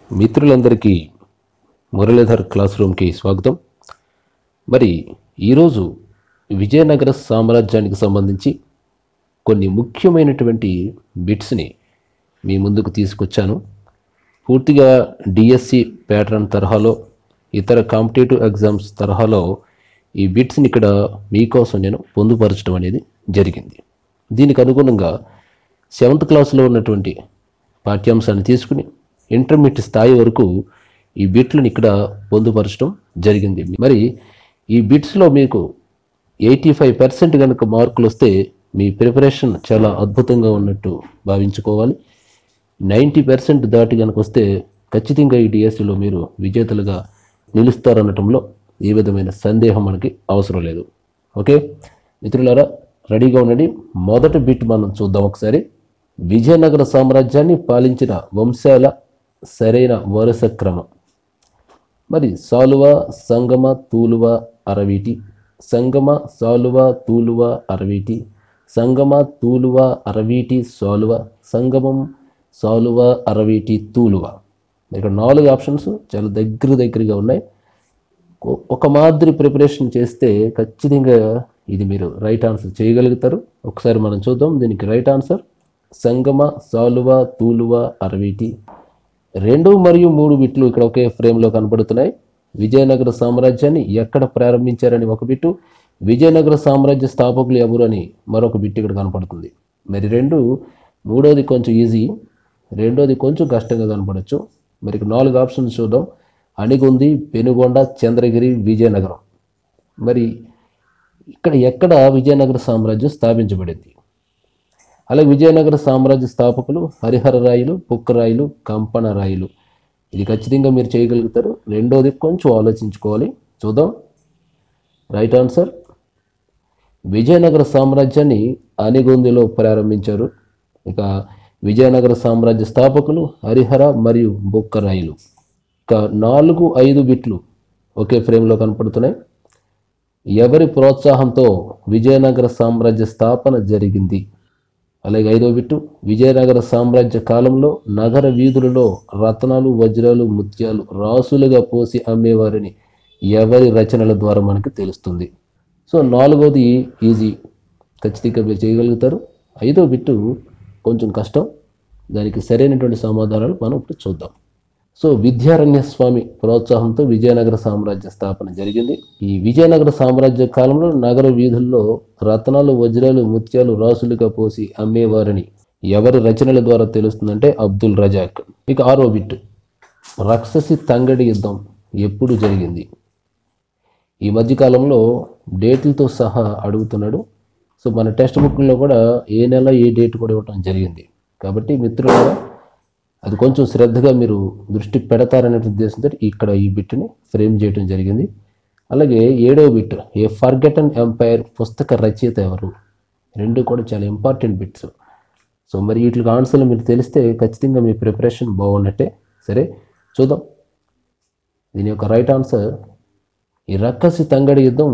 మిత్రులందరికీ మురళీధర్ క్లాస్ రూమ్కి స్వాగతం. మరి ఈరోజు విజయనగర సామ్రాజ్యానికి సంబంధించి కొన్ని ముఖ్యమైనటువంటి బిట్స్ని మీ ముందుకు తీసుకొచ్చాను. పూర్తిగా డిఎస్సి ప్యాటర్న్ తరహాలో, ఇతర కాంపిటేటివ్ ఎగ్జామ్స్ తరహాలో ఈ బిట్స్ని ఇక్కడ మీకోసం నేను పొందుపరచడం అనేది జరిగింది. దీనికి అనుగుణంగా 7th క్లాస్లో ఉన్నటువంటి పాఠ్యాంశాన్ని తీసుకుని ఇంటర్మీడియట్ స్థాయి వరకు ఈ బిట్లను ఇక్కడ పొందుపరచడం జరిగింది. మరి ఈ బిట్స్లో మీకు 85% కనుక మార్కులు వస్తే మీ ప్రిపరేషన్ చాలా అద్భుతంగా ఉన్నట్టు భావించుకోవాలి. 90% దాటి కనుక వస్తే ఖచ్చితంగా ఈ డిఎస్సిలో మీరు విజేతలుగా నిలుస్తారనటంలో ఏ విధమైన సందేహం మనకి అవసరం లేదు. ఓకే మిత్రులారా, రెడీగా ఉండండి. మొదటి బిట్ మనం చూద్దాం ఒకసారి. విజయనగర సామ్రాజ్యాన్ని పాలించిన వంశాల సరైన వరుస క్రమం. మరి సాలువ, సంగమ, తూలువ, అరవీటి, సంగమ, సాలువ, తూలువ, అరవీటి, సంగమ, తూలువ, అరవీటి, సాలువ, సంగమం, సాలువ, అరవీటి, తూలువ. ఇక్కడ 4 ఆప్షన్స్ చాలా దగ్గరగా ఉన్నాయి. ఒక మాదిరి ప్రిపరేషన్ చేస్తే ఖచ్చితంగా ఇది మీరు రైట్ ఆన్సర్ చేయగలుగుతారు. ఒకసారి మనం చూద్దాం. దీనికి రైట్ ఆన్సర్ సంగమ, సాలువ, తూలువ, అరవీటి. 2 మరియు 3 బిట్లు ఇక్కడ ఒకే ఫ్రేమ్లో కనబడుతున్నాయి. విజయనగర సామ్రాజ్యాన్ని ఎక్కడ ప్రారంభించారని ఒక బిట్టు, విజయనగర సామ్రాజ్య స్థాపకులు ఎవరు అని మరొక బిట్ ఇక్కడ కనపడుతుంది. మరి మూడోది కొంచెం ఈజీ, రెండోది కొంచెం కష్టంగా కనపడవచ్చు. మరి 4 ఆప్షన్స్ చూద్దాం. అణిగుంది, పెనుగొండ, చంద్రగిరి, విజయనగరం. మరి ఇక్కడ ఎక్కడ విజయనగర సామ్రాజ్యం స్థాపించబడింది? అలాగే విజయనగర సామ్రాజ్య స్థాపకులు హరిహరరాయలు, పుక్కరాయలు, కంపనరాయలు. ఇది ఖచ్చితంగా మీరు చేయగలుగుతారు. రెండోది కొంచెం ఆలోచించుకోవాలి. చూద్దాం. రైట్ ఆన్సర్ విజయనగర సామ్రాజ్యాన్ని అనిగొందిలో ప్రారంభించారు. ఇక విజయనగర సామ్రాజ్య స్థాపకులు హరిహర మరియు బుక్కరాయలు. ఇక 4, 5 బిట్లు ఒకే ఫ్రేమ్లో కనపడుతున్నాయి. ఎవరి ప్రోత్సాహంతో విజయనగర సామ్రాజ్య స్థాపన జరిగింది? అలాగే 5వ బిట్టు, విజయనగర సామ్రాజ్య కాలంలో నగర వీధులలో రత్నాలు, వజ్రాలు, ముత్యాలు రాసులుగా పోసి అమ్మేవారిని ఎవరి రచనల ద్వారా మనకు తెలుస్తుంది? సో 4వది ఈజీ, ఖచ్చితంగా మీరు చేయగలుగుతారు. 5వ బిట్టు కొంచెం కష్టం. దానికి సరైనటువంటి సమాధానాలు మనం ఇప్పుడు చూద్దాం. సో విద్యారణ్య స్వామి ప్రోత్సాహంతో విజయనగర సామ్రాజ్య స్థాపన జరిగింది. ఈ విజయనగర సామ్రాజ్య కాలంలో నగర వీధుల్లో రత్నాలు, వజ్రాలు, ముత్యాలు రాసులుగా పోసి అమ్మేవారని ఎవరి రచనల ద్వారా తెలుస్తుందంటే అబ్దుల్ రజాక్. ఇక 6వ బిట్, రాక్షసి తంగడి యుద్ధం ఎప్పుడు జరిగింది? ఈ మధ్యకాలంలో డేట్లతో సహా అడుగుతున్నాడు. సో మన టెక్స్ట్ బుక్లో కూడా ఏ నెల ఏ డేట్ కూడా ఇవ్వడం జరిగింది. కాబట్టి మిత్రులారా అది కొంచెం శ్రద్ధగా మీరు దృష్టి పెడతారనే ఉద్దేశంతో ఇక్కడ ఈ బిట్ని ఫ్రేమ్ చేయడం జరిగింది. అలాగే 7వ బిట్, ఏ ఫర్గెటన్ ఎంపైర్ పుస్తక రచయిత ఎవరు? 2 కూడా చాలా ఇంపార్టెంట్ బిట్స్. సో మరి వీటికి ఆన్సర్లు మీరు తెలిస్తే ఖచ్చితంగా మీ ప్రిపరేషన్ బాగున్నట్టే. సరే చూద్దాం. దీని యొక్క రైట్ ఆన్సర్ ఈ రక్కసి తంగడి యుద్ధం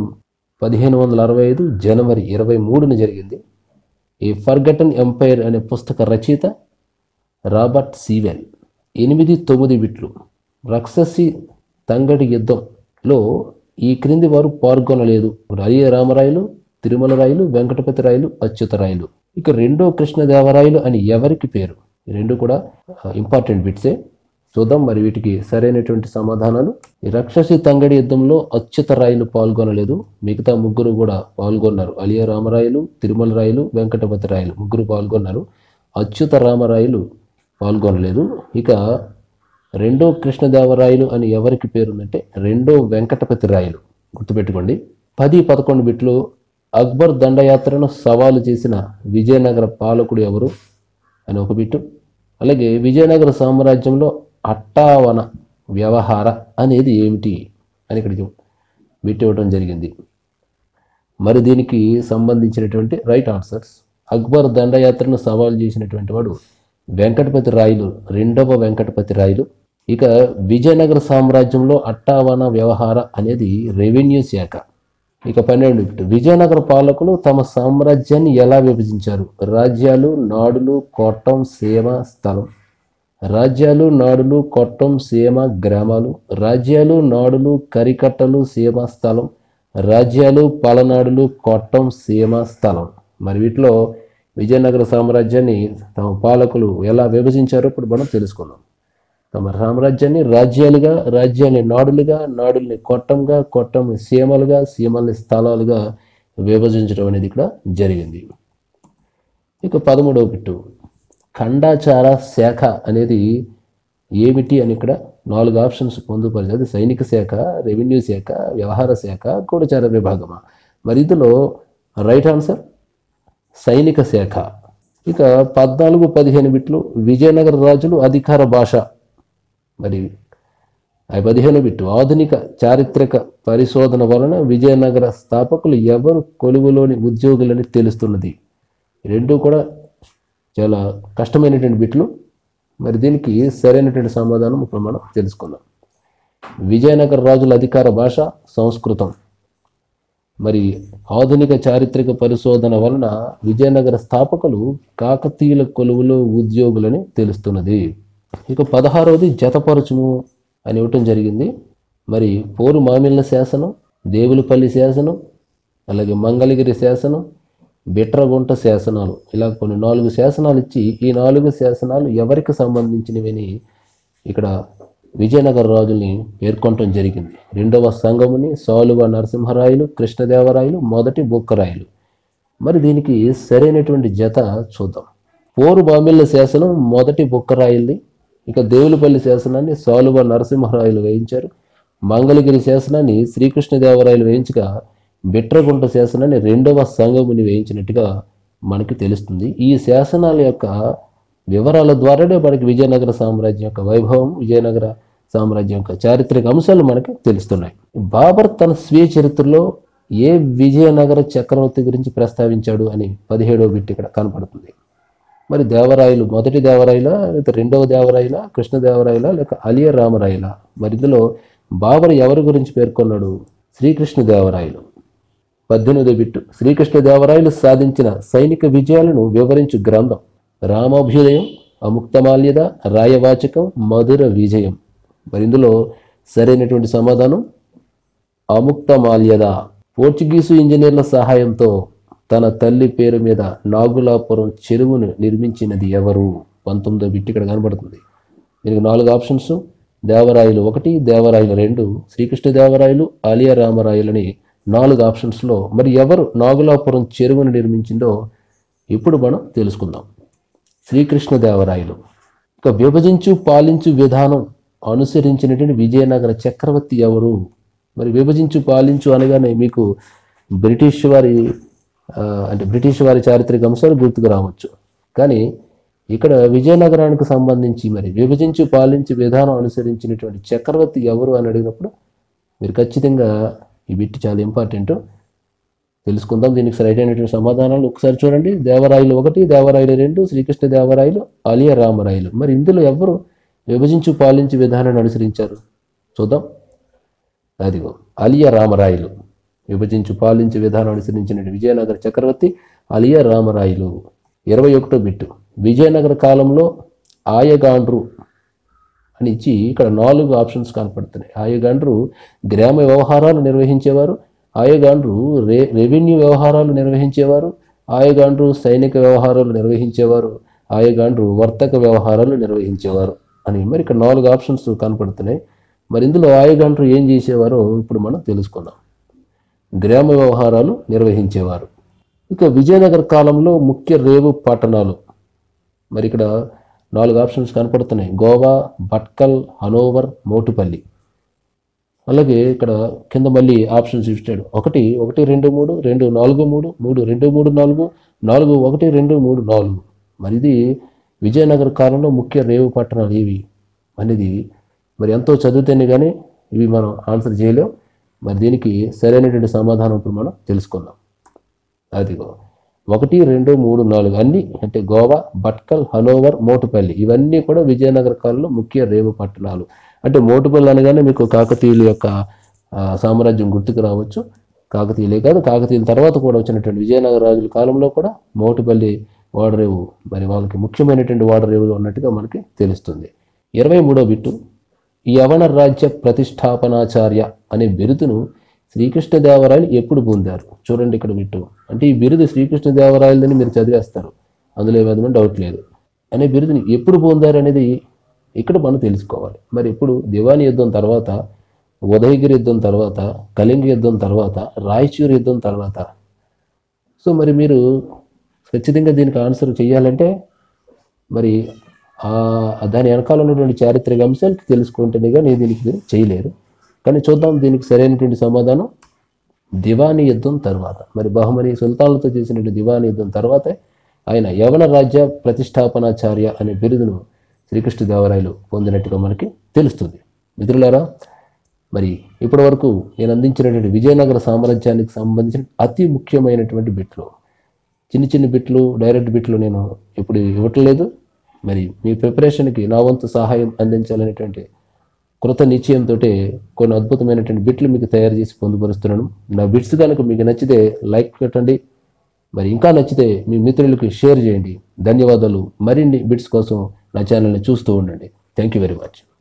1565 జనవరి 23న జరిగింది. ఈ ఫర్గెటన్ ఎంపైర్ అనే పుస్తక రచయిత రాబర్ట్ సీవెల్. 8, 9 బిట్లు, రాక్షసి తంగడి యుద్ధంలో ఈ క్రింది వారు పాల్గొనలేదు? అలియ రామరాయలు, తిరుమల రాయలు, వెంకటపతి రాయలు, అచ్యుతరాయలు. ఇక 2వ కృష్ణదేవరాయలు అని ఎవరికి పేరు? ఈ 2 కూడా ఇంపార్టెంట్ బిట్సే. చూద్దాం మరి వీటికి సరైనటువంటి సమాధానాలు. ఈ రాక్షసి తంగడి యుద్ధంలో అచ్యుతరాయలు పాల్గొనలేదు. మిగతా 3 కూడా పాల్గొన్నారు. అలియ రామరాయలు, తిరుమల రాయలు, వెంకటపతి రాయలు 3 పాల్గొన్నారు. అచ్యుత రామరాయలు పాల్గొనలేదు. ఇక 2వ కృష్ణదేవరాయలు అని ఎవరికి పేరుందంటే 2వ వెంకటపతి రాయలు. గుర్తుపెట్టుకోండి. 10, 11 బిట్లు, అక్బర్ దండయాత్రను సవాలు చేసిన విజయనగర పాలకుడు ఎవరు అని ఒక బిట్టు. అలాగే విజయనగర సామ్రాజ్యంలో అట్టావన వ్యవహార అనేది ఏమిటి అని ఇక్కడ బిట్ ఇవ్వడం జరిగింది. మరి దీనికి సంబంధించినటువంటి రైట్ ఆన్సర్స్, అక్బర్ దండయాత్రను సవాలు చేసినటువంటి వాడు వెంకటపతి రాయలు, 2వ వెంకటపతి రాయలు. ఇక విజయనగర సామ్రాజ్యంలో అట్టావన వ్యవహార అనేది రెవెన్యూ శాఖ. ఇక 12 విజయనగర పాలకులు తమ సామ్రాజ్యాన్ని ఎలా విభజించారు? రాజ్యాలు, నాడులు, కోటం, సేవ, స్థలం. రాజ్యాలు నాడులు కొట్టం సీమ గ్రామాలు, రాజ్యాలు నాడులు కరికట్టలు సీమ స్థలం, రాజ్యాలు పలనాడులు కొట్టం సీమ స్థలం. మరి వీటిలో విజయనగర సామ్రాజ్యాన్ని తమ పాలకులు ఎలా విభజించారో ఇప్పుడు మనం తెలుసుకుందాం. తమ సామ్రాజ్యాన్ని రాజ్యాలుగా, రాజ్యాన్ని నాడులుగా, నాడుల్ని కొట్టంగా, కొట్టంని సీమలుగా, సీమల్ని స్థలాలుగా విభజించడం అనేది ఇక్కడ జరిగింది. ఇక 13వ బిట్టు, ఖండాచార శాఖ అనేది ఏమిటి అని ఇక్కడ 4 ఆప్షన్స్ పొందుపరిచారు. అది సైనిక శాఖ, రెవెన్యూ శాఖ, వ్యవహార శాఖ, గూఢచార విభాగమా? మరి ఇందులో రైట్ ఆన్సర్ సైనిక శాఖ. ఇక 14, 15 బిట్లు, విజయనగర రాజులు అధికార భాష. మరి 15 బిట్టు, ఆధునిక చారిత్రక పరిశోధన వలన విజయనగర స్థాపకులు ఎవరు కొలువులోని ఉద్యోగులని తెలుస్తున్నది. రెండు కూడా చాలా కష్టమైనటువంటి బిట్లు. మరి దీనికి సరైనటువంటి సమాధానం ఇప్పుడు మనం తెలుసుకుందాం. విజయనగర రాజుల అధికార భాష సంస్కృతం. మరి ఆధునిక చారిత్రక పరిశోధన వలన విజయనగర స్థాపకులు కాకతీయుల కొలువులో ఉద్యోగులని తెలుస్తున్నది. ఇక 16వది జతపరచుము అని ఇవ్వటం జరిగింది. మరి పోరు మామిళ్ళ శాసనం, దేవులపల్లి శాసనం, అలాగే మంగళగిరి శాసనం, బిట్రగుంట శాసనాలు, ఇలా కొన్ని 4 శాసనాలు ఇచ్చి ఈ 4 శాసనాలు ఎవరికి సంబంధించినవని ఇక్కడ విజయనగర రాజుల్ని పేర్కొనటం జరిగింది. 2వ సంగముని, సాలువ నరసింహరాయలు, కృష్ణదేవరాయలు, మొదటి బుక్కరాయలు. మరి దీనికి సరైనటువంటి జత చూద్దాం. పోరు బామిళ్ళ శాసనం మొదటి బుక్కరాయల్ది. ఇక దేవులపల్లి శాసనాన్ని సాలువ నరసింహరాయలు వేయించారు. మంగళగిరి శాసనాన్ని శ్రీకృష్ణదేవరాయలు వేయించగా బిట్రగుంట శాసనాన్ని 2వ సంగముని వేయించినట్టుగా మనకి తెలుస్తుంది. ఈ శాసనాల యొక్క వివరాల ద్వారానే మనకి విజయనగర సామ్రాజ్యం యొక్క వైభవం, విజయనగర సామ్రాజ్యం యొక్క చారిత్రక అంశాలు మనకి తెలుస్తున్నాయి. బాబర్ తన స్వీయ చరిత్రలో ఏ విజయనగర చక్రవర్తి గురించి ప్రస్తావించాడు అని 17వ బిట్ ఇక్కడ కనపడుతుంది. మరి దేవరాయలు మొదటి దేవరాయల, లేక 2వ దేవరాయల, కృష్ణదేవరాయల, లేక అలియ రామరాయల? మరి ఇందులో బాబర్ ఎవరి గురించి పేర్కొన్నాడు? శ్రీకృష్ణదేవరాయలు. 18వ బిట్టు, శ్రీకృష్ణదేవరాయలు సాధించిన సైనిక విజయాలను వివరించు గ్రంథం. రామాభ్యుదయం, అముక్తమాల్యద, రాయవాచకం, మధుర విజయం. మరి ఇందులో సరైనటువంటి సమాధానం అముక్తమాల్యద. పోర్చుగీసు ఇంజనీర్ల సహాయంతో తన తల్లి పేరు మీద నాగులాపురం చెరువును నిర్మించినది ఎవరు? 19వ బిట్ ఇక్కడ కనబడుతుంది. దీనికి 4 ఆప్షన్స్, దేవరాయలు 1, దేవరాయలు 2, శ్రీకృష్ణదేవరాయలు, అలియ రామరాయలని 4 ఆప్షన్స్లో మరి ఎవరు నాగులాపురం చెరువును నిర్మించిందో ఇప్పుడు మనం తెలుసుకుందాం. శ్రీకృష్ణదేవరాయలు. ఇక విభజించు పాలించు విధానం అనుసరించినటువంటి విజయనగర చక్రవర్తి ఎవరు? మరి విభజించు పాలించు అనగానే మీకు బ్రిటిష్ వారి చారిత్రక అంశాలు గుర్తుకు రావచ్చు. కానీ ఇక్కడ విజయనగరానికి సంబంధించి మరి విభజించు పాలించు విధానం అనుసరించినటువంటి చక్రవర్తి ఎవరు అని అడిగినప్పుడు మీరు ఖచ్చితంగా ఈ బిట్ చాలా ఇంపార్టెంట్, తెలుసుకుందాం. దీనికి సరైనటువంటి సమాధానాలు ఒకసారి చూడండి. దేవరాయలు 1, దేవరాయలు 2, శ్రీకృష్ణదేవరాయలు, అలియ రామరాయలు. మరి ఇందులో ఎవరు విభజించు పాలించు విధానాన్ని అనుసరించారు చూద్దాం. అదిగో అలియ రామరాయలు. విభజించు పాలించు విధానం అనుసరించిన విజయనగర చక్రవర్తి అలియ రామరాయలు. 21వ బిట్టు, విజయనగర కాలంలో ఆయగాండ్రు అని ఇచ్చి ఇక్కడ 4 ఆప్షన్స్ కనపడుతున్నాయి. ఆయగాండ్రు గ్రామ వ్యవహారాలు నిర్వహించేవారు, ఆయగాండ్రు రెవెన్యూ వ్యవహారాలు నిర్వహించేవారు, ఆయగాండ్రు సైనిక వ్యవహారాలు నిర్వహించేవారు, ఆయగాండ్రు వర్తక వ్యవహారాలు నిర్వహించేవారు అని మరి ఇక్కడ 4 ఆప్షన్స్ కనపడుతున్నాయి. మరి ఇందులో ఆయగాండ్రు ఏం చేసేవారో ఇప్పుడు మనం తెలుసుకుందాం. గ్రామ వ్యవహారాలు నిర్వహించేవారు. ఇక విజయనగర కాలంలో ముఖ్య రేవు పట్టణాలు మరి ఇక్కడ 4 ఆప్షన్స్ కనపడుతున్నాయి. గోవా, భట్కల్, హనోవర్, మోటుపల్లి. అలాగే ఇక్కడ కింద మళ్ళీ ఆప్షన్స్ ఇచ్చాడు. 1, 1, 2, 3, 2, 4, 3, 3, 2, 3, 4, 4, 1, 2, 3, 4. మరి ఇది విజయనగర కాలంలో ముఖ్య రేవు పట్టణాలు ఏవి అనేది మరి ఎంతో చదివితేనే కానీ ఇవి మనం ఆన్సర్ చేయలేం. మరి దీనికి సరైనటువంటి సమాధానం ఇప్పుడు మనం తెలుసుకుందాం. అదిగో 1, 2, 3, 4 అన్నీ అంటే గోవా, భట్కల్, హనోవర్, మోటుపల్లి ఇవన్నీ కూడా విజయనగర కాలంలో ముఖ్య రేవు పట్టణాలు. అంటే మోటుపల్లి అనగానే మీకు కాకతీయుల యొక్క సామ్రాజ్యం గుర్తుకు రావచ్చు. కాకతీయులే కాదు, కాకతీయుల తర్వాత కూడా వచ్చినటువంటి విజయనగర రాజుల కాలంలో కూడా మోటుపల్లి ఓడరేవు మరి వాళ్ళకి ముఖ్యమైనటువంటి ఓడరేవుగా ఉన్నట్టుగా మనకి తెలుస్తుంది. 23వ బిట్టు, యవన రాజ్య ప్రతిష్టాపనాచార్య అనే బిరుదును శ్రీకృష్ణదేవరాయలు ఎప్పుడు పొందారు? చూడండి ఇక్కడ బిట్టు, అంటే ఈ బిరుదు శ్రీకృష్ణదేవరాయలని మీరు చదివేస్తారు, అందులో ఏమైనా డౌట్ లేదు. అనే బిరుదుని ఎప్పుడు పొందారు అనేది ఇక్కడ మనం తెలుసుకోవాలి. మరి ఇప్పుడు దివానీ యుద్ధం తర్వాత, ఉదయగిరి యుద్ధం తర్వాత, కళింగ యుద్ధం తర్వాత, రాయచూరు యుద్ధం తర్వాత. సో మరి మీరు ఖచ్చితంగా దీనికి ఆన్సర్ చేయాలంటే మరి దాని వెనకాల ఉన్నటువంటి చారిత్రక అంశాలు తెలుసుకుంటేనే కానీ దీనికి మీరు చేయలేరు. కానీ చూద్దాం దీనికి సరైనటువంటి సమాధానం దివానీ యుద్ధం తర్వాత. మరి బహుమని సుల్తాన్లతో చేసినటువంటి దివానీ యుద్ధం తర్వాత ఆయన యవన రాజ్య ప్రతిష్టాపనాచార్య అనే బిరుదును శ్రీకృష్ణదేవరాయలు పొందినట్టుగా మనకి తెలుస్తుంది. మిత్రులారా, మరి ఇప్పటి వరకు నేను అందించినటువంటి విజయనగర సామ్రాజ్యానికి సంబంధించిన అతి ముఖ్యమైనటువంటి బిట్లు, చిన్న చిన్న బిట్లు, డైరెక్ట్ బిట్లు నేను ఇప్పుడు ఇవ్వట్లేదు. మరి మీ ప్రిపరేషన్కి నా వంతు సహాయం అందించాలనేటువంటి కృత నిశ్చయంతో కొన్ని అద్భుతమైనటువంటి బిట్లు మీకు తయారు చేసి పొందుపరుస్తున్నాను. నా బిట్స్ కనుక మీకు నచ్చితే లైక్ పెట్టండి, మరి ఇంకా నచ్చితే మీ మిత్రులకు షేర్ చేయండి. ధన్యవాదాలు. మరిన్ని బిట్స్ కోసం నా ఛానల్ని చూస్తూ ఉండండి. Thank you very much.